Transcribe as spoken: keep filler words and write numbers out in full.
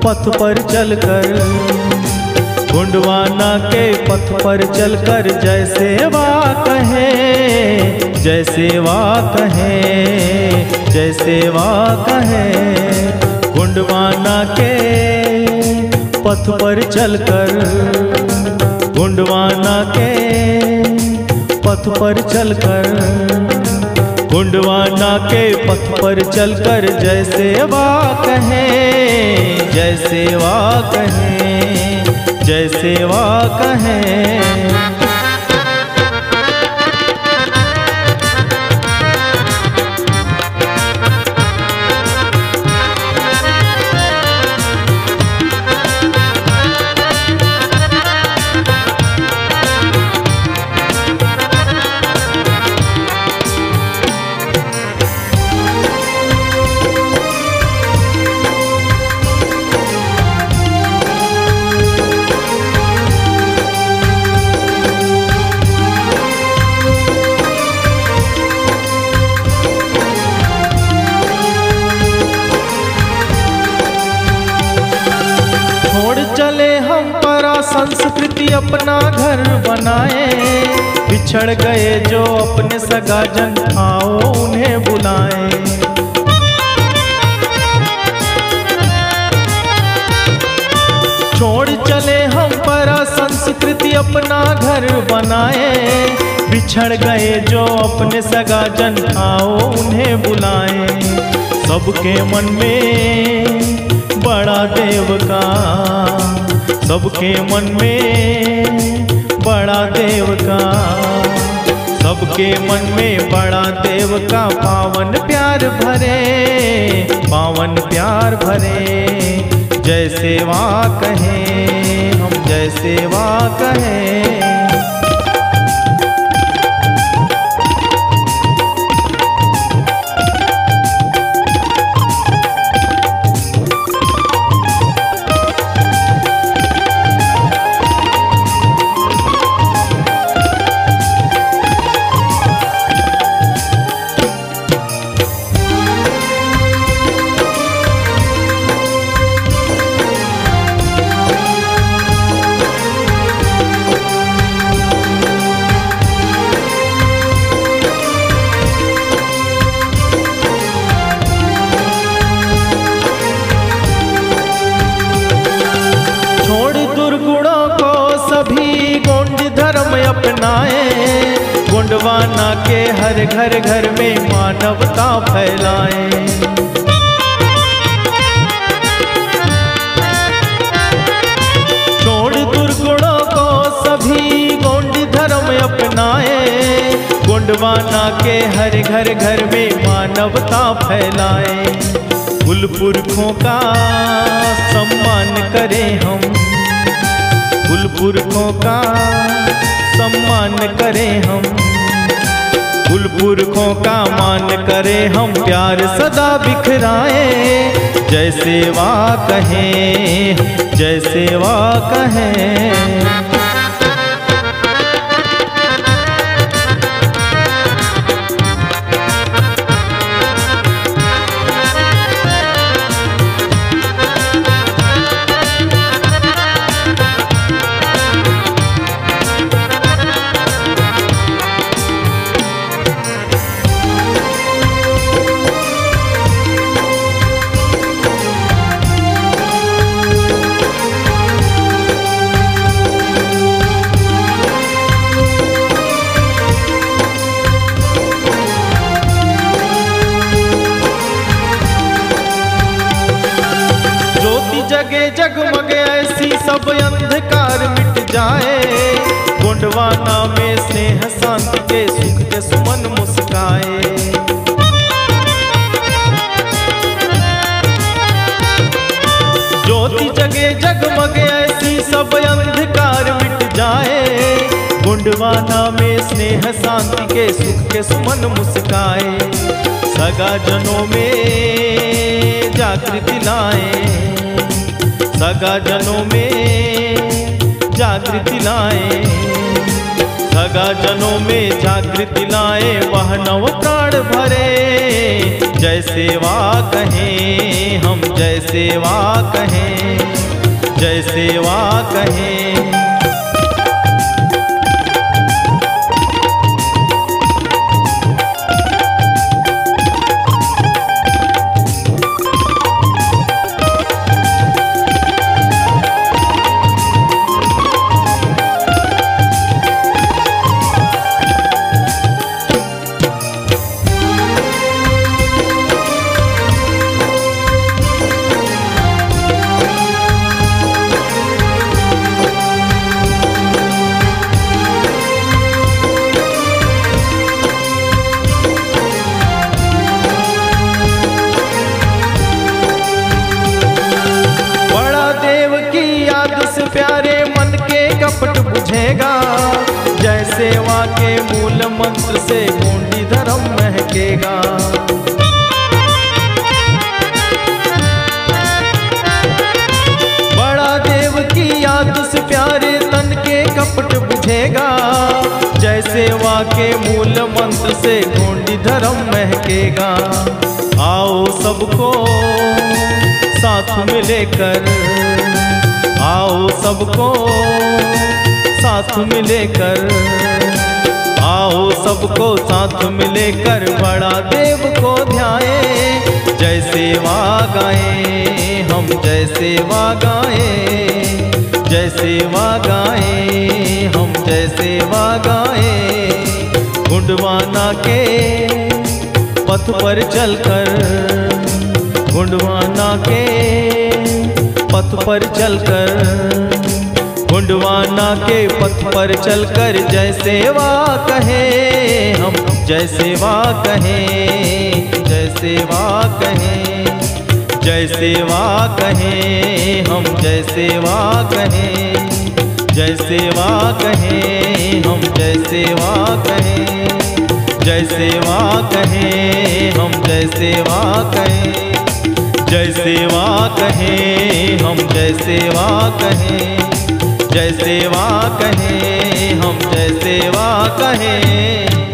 पथ पर चलकर, गोंडवाना के पथ पर चलकर जय सेवा कहे, जय सेवा कहे, जय सेवा कहे। गोंडवाना के पथ पर चलकर, गोंडवाना के पथ पर चलकर, गोंडवाना के पथ पर चलकर जय सेवा कहे, जय सेवा कहे, जय सेवा कहे। चले हम परा संस्कृति अपना घर बनाए, बिछड़ गए जो अपने सगाजन आओ उन्हें बुलाएं। छोड़ चले हम परा संस्कृति अपना घर बनाए, बिछड़ गए जो अपने सगाजन आओ उन्हें बुलाएं। सबके मन में बड़ा देव का, सबके मन में बड़ा देव का, सबके मन में बड़ा देव का पावन प्यार भरे, पावन प्यार भरे। जय सेवा कहे हम, जय सेवा कहे। अपनाए गोंडवाना के हर घर घर में मानवता फैलाए। छोड़ दुर्गुणों को सभी गोंड धर्म अपनाए, गोंडवाना के हर घर घर में मानवता फैलाए। कुल पुरखों का सम्मान करें हम, कुल पुरखों का सम्मान करें हम, कुल पुरखों का मान करें हम, प्यार सदा बिखराएं। जय सेवा कहें, जय सेवा कहें। जगे जगमगे ऐसी सब अंधकार मिट जाए, गोंडवाना में स्नेह शांति के सुख के सुमन मुस्काए। ज्योति जगे जगमगे ऐसी सब अंधकार मिट जाए, गोंडवाना में स्नेह शांति के सुख के सुमन मुस्काए। सगा जनों में जागृति लाए, सगा जनों में जागृति लाए, सगा जनों में जागृति लाए, वह नव प्राण भरे। जय सेवा कहें हम, जय सेवा कहें। जय सेवा कहें। प्यारे मन के कपट बुझेगा, जय सेवा के मूल मंत्र से गोंडी धर्म महकेगा। बड़ा देव की याद से प्यारे तन के कपट बुझेगा, जय सेवा के मूल मंत्र से गोंडी धर्म महकेगा। आओ सबको साथ मिलेकर, आओ सबको साथ मिलेकर, आओ सबको साथ मिलेकर बड़ा देव को ध्याए। जय सेवा गाएं हम, जय सेवा गाएं, जय सेवा गाएं हम, जय सेवा गाएं। गुंडवाना के पथ पर चलकर, गुंडवाना के पथ पर चलकर, गुंडवाना के पथ पर चलकर जय सेवा कहें हम, जय सेवा कहें, जय सेवा कहें, जय सेवा कहें हम, जय सेवा कहें, जय सेवा कहें हम, जय सेवा कहें, जय सेवा कहें हम, जय सेवा कहें, जय सेवा कहें हम, जय सेवा कहें, जय सेवा कहें हम, जय सेवा कहें।